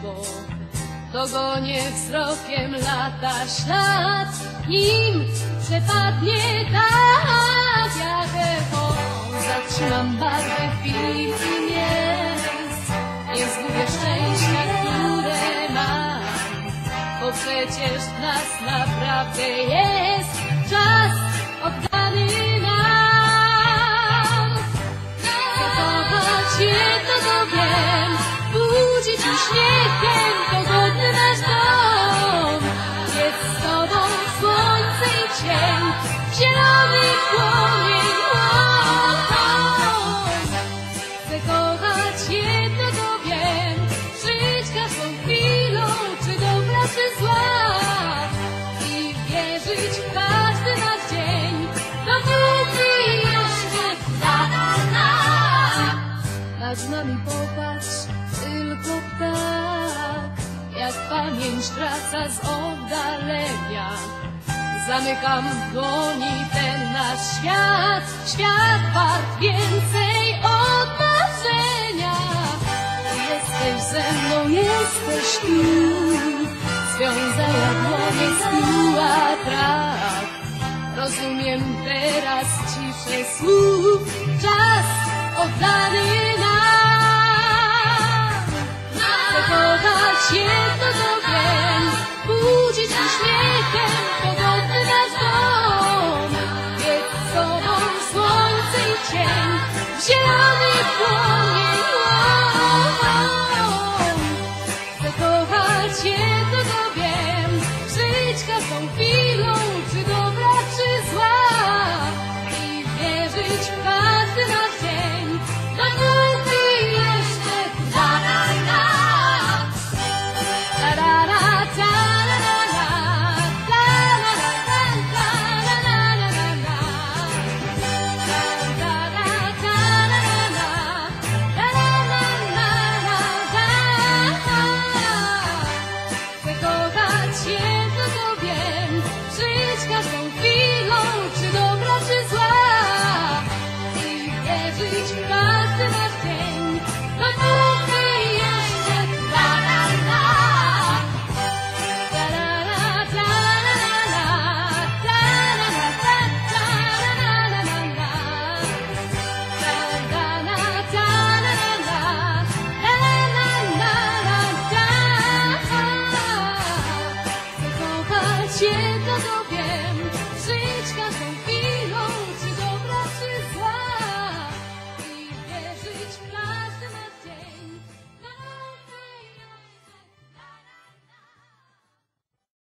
niebo. Dogonię wzrokiem lata ślad, nim przepadnie tak jak echo. Zatrzymam barwę chwili miejsc, nie zgubię szczęścia, które mam, bo przecież w nas naprawdę jest czas oddany nam. Zachować jedno to wiem, budzić uśmiechem pogodny nasz dom. Jest z tobą słońce i cień, zielony płomień. Chcę kochać jedno to wiem, żyć każdą chwilą, czy dobra, czy zła, i wierzyć w każdy nasz dzień, dopóki jeszcze trwa. Nad nami popatrz, tylko tak, jak pamięć wraca z oddalenia. Zamykam w dłoni ten nasz świat, świat wart więcej od marzenia. Jesteś ze mną, jesteś tu, związała dłonie stuła traw. Rozumiem teraz ciszę słów, czas oddany nam. Chcę kochać jedno to wiem, budzić uśmiechem pogodny nasz dom. Jest z tobą słońce i cień, zielony płomień. Chcę kochać jedno to wiem, żyć każdą chwilą, czy dobra, czy zła, i wierzyć w każdy nasz dzień, dopóki jeszcze trwa. Chcę kochać jedno to wiem, żyć każdą chwilą, czy dobra, czy zła, i wierzyć w każdy nasz dzień, dopóki jeszcze trwa. Chcę kochać jedno to wiem,